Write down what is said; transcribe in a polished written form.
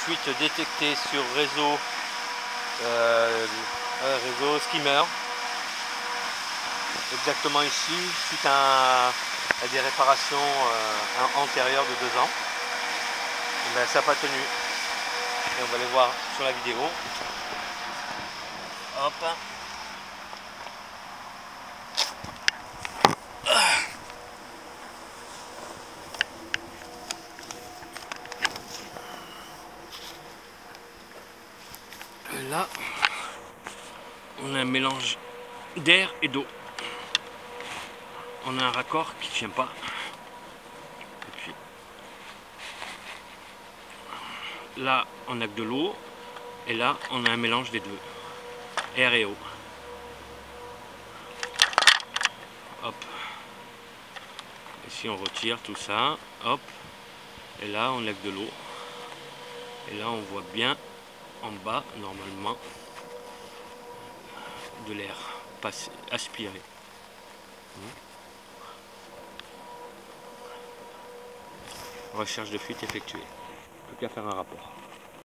fuite détectée sur réseau skimmer. Exactement ici, suite à des réparations antérieures de 2 ans. Et ben, ça n'a pas tenu. Et on va aller voir sur la vidéo. Hop. Et là, on a un mélange d'air et d'eau. On a un raccord qui ne tient pas. Et puis, là, on a que de l'eau. Et là, on a un mélange des deux. Air et eau. Hop. Ici, on retire tout ça. Hop. Et là, on a que de l'eau. Et là, on voit bien en bas, normalement, de l'air aspiré. Recherche de fuite effectuée. Plus qu'à faire un rapport.